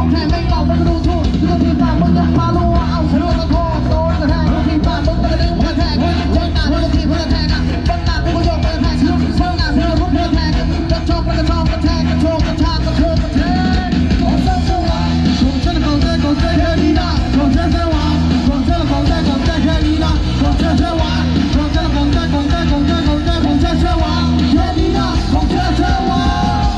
ของแท้ไม่หลอกไม่ดูถูกเรื่องที่ตามมึงยังมารู้ว่าเอาเชื่อตะโกนโดนกระแทกเรื่องที่ตามมึงก็ดึงกระแทกเจ้าหน้าที่ที่เพื่อแทกต้นหน้าที่เขาโยกกระแทกเชื่อหน้าเชื่อรุ่นเพื่อแทกกระโชกกระชอกกระแทกกระโชกกระชากกระโชกกระแทกของเจ้าเจ้าวะของเจ้าของเจ้าของเจ้าแค่นี้นะของเจ้าเจ้าวะของเจ้าของเจ้าของเจ้าแค่นี้นะของเจ้าเจ้าวะของเจ้าของเจ้าของเจ้าของเจ้าของเจ้าของเจ้าเจ้าวะแค่นี้นะของเจ้าเจ้าวะ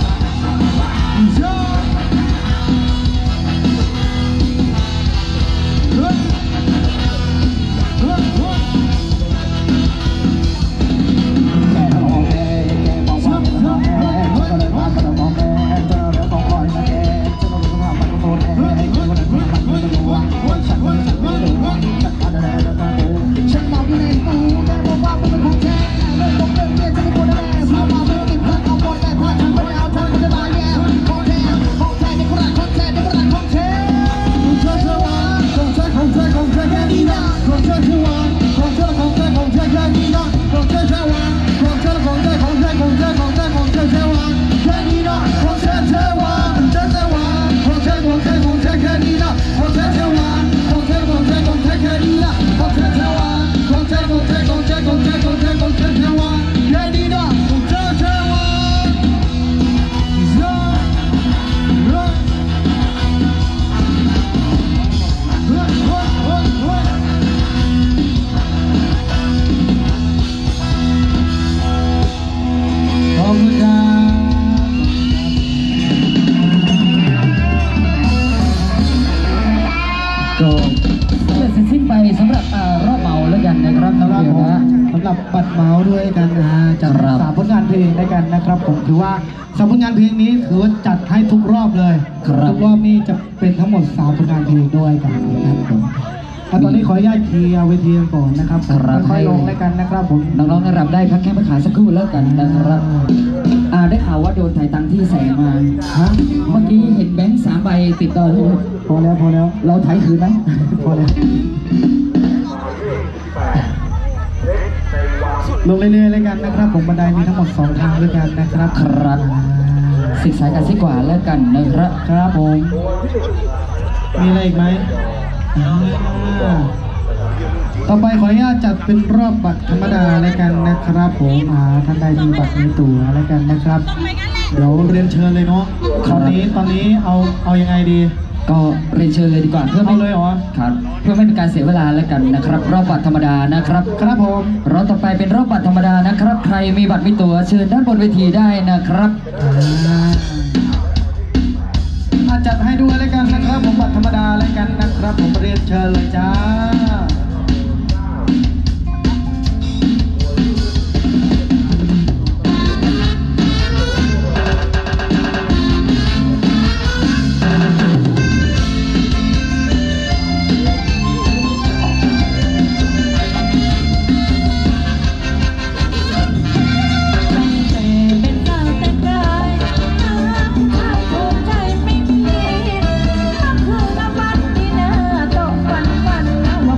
บัตรเมาด้วยกันจัด3 ผลงานเพลงด้วยกันนะครับผมถือว่า3 ผลงานเพลงนี้ถือว่าจัดให้ทุกรอบเลยทุกรอบนี้จะเป็นทั้งหมด3 ผลงานเพลงด้วยกันนะครับผมตอนนี้ขออนุญาตเคลียร์เวทีก่อนนะครับค่อยลงด้วยกันนะครับผมน้องๆรับได้พักแค่ไปขายสักครู่แล้วกันนะครับได้ข่าวว่าโดนถ่ายตังค์ที่แสงมาเมื่อกี้เห็นแบงค์3 ใบติดต่อเลยพอแล้วเราถ่ายคืนไหมพอแล้วลงเรื่อยๆเลยกันนะครับผมบันไดมีทั้งหมด2 ทางด้วยกันนะครับศึกษากันสักกว่าแล้วกันนะครับครับผมมีอะไรอีกไหมต่อไปขออนุญาตจัดเป็นรอบบัตรธรรมดาแล้วกันนะครับผมท่านใดมีบัตรมีตั๋วแล้วกันนะครับเดี๋ยวเรียนเชิญเลยเนาะตอนนี้เอายังไงดีก็เรียนเชิญเลยดีกว่าเพื่อไม่เลยเหรอครับเพื่อไม่เป็นการเสียเวลาแล้วกันนะครับรอบบัตรธรรมดานะครับครับผมรอบต่อไปเป็นรอบบัตรธรรมดานะครับใครมีบัตรมีตั๋วเชิญด้านบนเวทีได้นะครับจัดให้ด้วยแล้วกันนะครับผมบัตรธรรมดาแล้วกันนะครับผมเรียนเชิญเลยจ้าคือน้ำมันที่หน้าตกวัน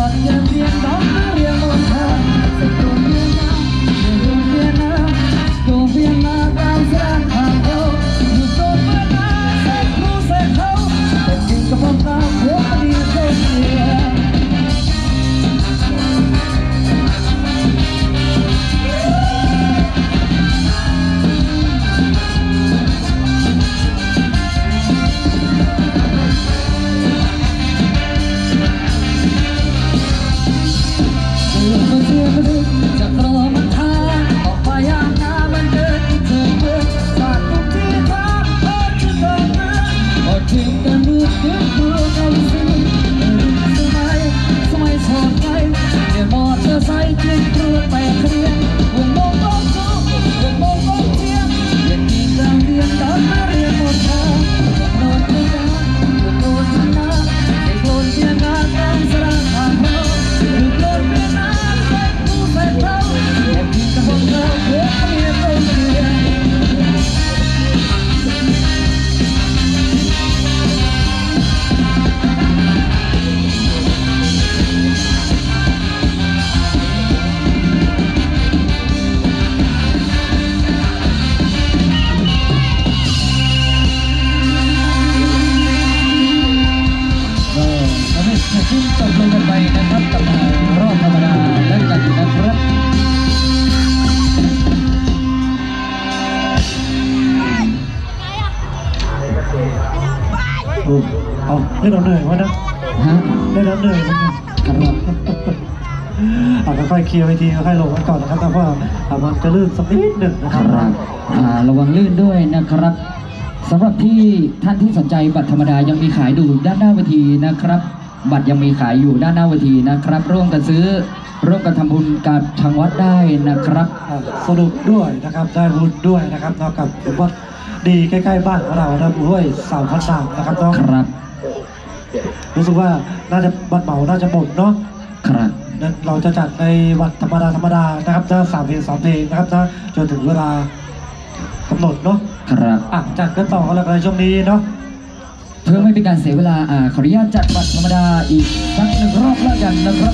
เอาได้เราเหนื่อยวะนะได้เราเหนื่อยมั้ยค่อยๆเคลียร์ไปทีค่อยๆลงกันก่อนนะครับแต่ว่ามันจะลื่นสักนิดหนึ่งนะครับระวังลื่นด้วยนะครับสำหรับที่ท่านที่สนใจบัตรธรรมดายังมีขายอยู่ด้านหน้าเวทีนะครับบัตรยังมีขายอยู่ด้านหน้าเวทีนะครับร่วมกันซื้อร่วมกันทำบุญกับทางวัดได้นะครับสนุกด้วยนะครับได้บุญด้วยนะครับนอกจากวัดดีใกล้ๆบ้านของเรานะห้วยสามพันสามนะครับน้องครับรู้สึกว่าน่าจะบัตรเหมาน่าจะหมดเนาะครับเราจะจัดในวันธรรมดานะครับจะ3 เพลงนะครับนะจนถึงเวลากำหนดเนาะครับจัดกันต่อกันแล้วในช่วงนี้เนาะเพื่อไม่เป็นการเสียเวลาขออนุญาตจัดบัตรธรรมดาอีกสัก1 รอบแล้วกันนะครับ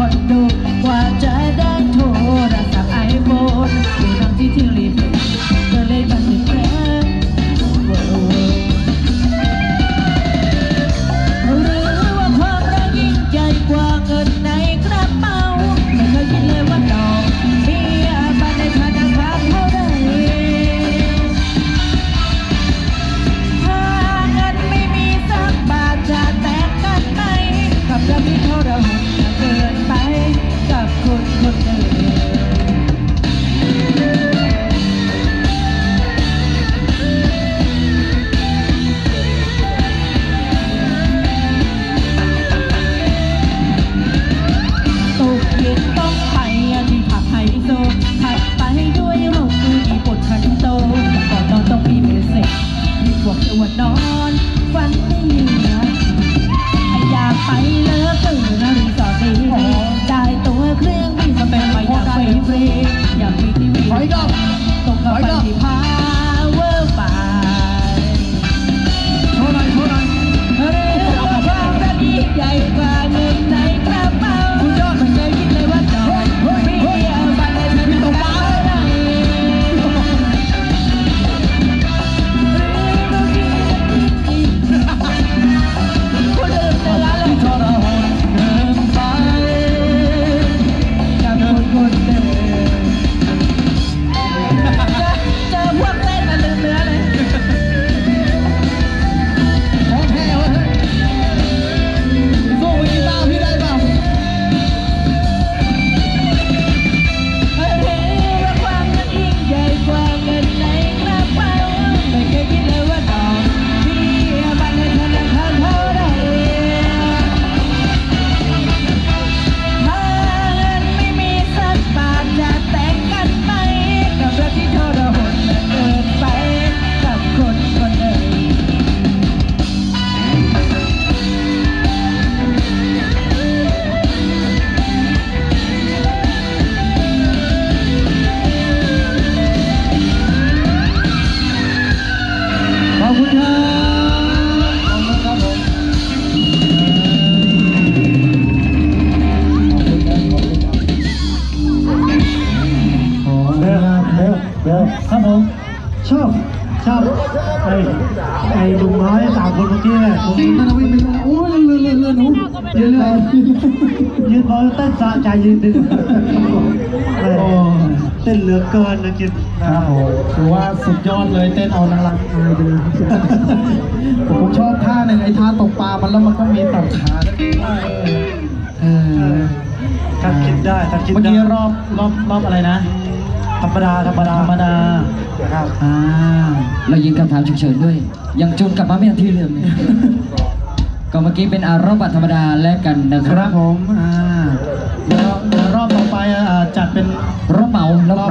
คนดูกว่าจะได้โทรศัพท์ไอโฟนดูน้ำที่รีบก็เลยบันทึกแค่หรือว่าความรักยิ่งใหญ่กว่าเงินในกระเป๋าไม่เคยคิดเลยว่าดอกเบี้ยบัตรในธนาคารเท่าไรถ้าเงินไม่มีสักบาทจะแตกกันไหมกับเรื่องที่ทรหดเกินไปกับคนคนหนึ่งต้องไปที่ผับไฮโซถัดไปด้วยโรงมือที่ปวดขันโตก่อนนอนต้องมีเมสเซจมีพวกตัวนอนฝันไม่เหลืออยากไปเลิฟตื่นรีสอร์ทดีได้ตัวเครื่องบินมาเป็นไปอยากไปฟรีอยากมีทีวีตกกับไปที่พาวเวอร์บายเท่าไรเรื่องความรักยิ่งใหญ่กว่าเงินในกระเป๋าคุณยอดไม่เคยคิดเลยว่าจะมีบัตรในธนาคารเท่าไรคนอื่นแต่ละเรื่องทรหดเกินไปกับคนเดิมเจอพวกเล่นลืมเนื้อเลยของแท้เว้ยสู้พี่เปล่าพี่ได้เปล่าว่าความรักยิ่งใหญ่กว่าเงินในกระเป๋าไม่เคยคิดเลยว่าดอกเบี้ยบัตรในธนาคารเท่าไรถ้าเงินไม่มีสักบาทจะแต่งกันไหมกับรักที่ทรหดเกินไปกับคนคนหนึ่งขอบคุณครับขอบคุณครับผมเดี๋ยวครับผมชอบไอ้ดุมน้อย3 คนเมื่อกี้เนี่ยผมนั่นวิ่งไปโอ้ยเลื่อนหนูเลื่อนยืนรอเต้นสะใจยืนดึงเต้นเหลือเกินนะกินนะครับผมถือว่าสุดยอดเลยเต้นเอานังรักเลยดูผมชอบท่าหนึ่งไอ้ท่าตกปลามันแล้วมันก็มีตับขาถ้าคิดได้ถ้าคิดได้เมื่อกี้รอบอะไรนะธรรมดานะครับเรายิงคำถามฉุกเฉินด้วย ยังจูนกลับมาไม่ทันที่เดิมเลย ก็เมื่อกี้เป็นรอบบัตรธรรมดาแลกกันนะคครัรับบผมเดี๋ยวรอบต่อไปจัดเป็นรอบเหมา